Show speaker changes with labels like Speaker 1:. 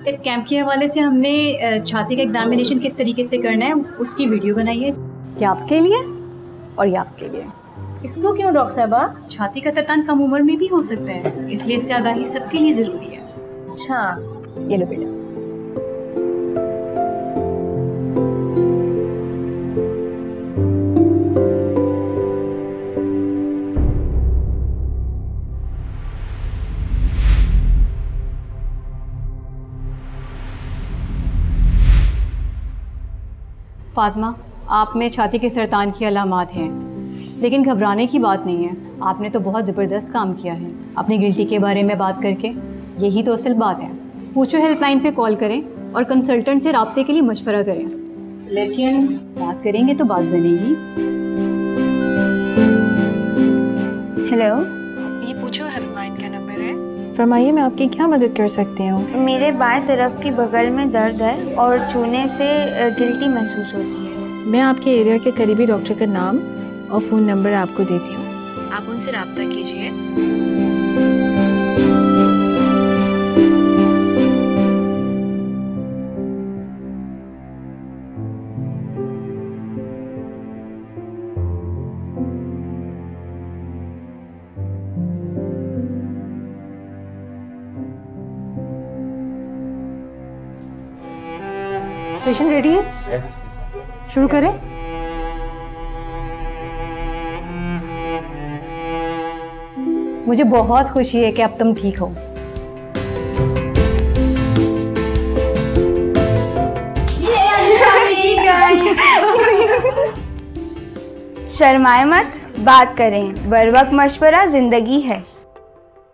Speaker 1: इस कैंप के हवाले से हमने छाती का एग्जामिनेशन किस तरीके से करना है उसकी वीडियो बनाई है।
Speaker 2: क्या आपके लिए और ये आपके लिए।
Speaker 1: इसको क्यों डॉक्टर साहबा? छाती का सरतान कम उम्र में भी हो सकता है, इसलिए इससे आगाही सबके लिए ज़रूरी है।
Speaker 2: अच्छा, ये लो बेटा।
Speaker 1: फातिमा, आप में छाती के सरतान की अलामात हैं, लेकिन घबराने की बात नहीं है। आपने तो बहुत ज़बरदस्त काम किया है अपनी गिल्टी के बारे में बात करके। यही तो असल बात है। पूछो हेल्पलाइन पे कॉल करें और कंसल्टेंट से राब्ते के लिए मशवरा करें, लेकिन बात करेंगे तो बात बनेगी।
Speaker 3: हेलो,
Speaker 4: ये पूछो हेल्पलाइन का नंबर है।
Speaker 3: फरमाइए, मैं आपकी क्या मदद कर सकती हूँ।
Speaker 5: मेरे बाएं तरफ की बगल में दर्द है और छूने से गिल्टी महसूस होती है।
Speaker 3: मैं आपके एरिया के करीबी डॉक्टर का नाम और फ़ोन नंबर आपको देती हूँ,
Speaker 4: आप उनसे रब्ता कीजिए।
Speaker 2: पेशेंट रेडी है? शुरू करें? मुझे बहुत खुशी है कि अब तुम ठीक हो।
Speaker 5: शर्माए मत, बात करें। बर वक्त मशवरा जिंदगी है।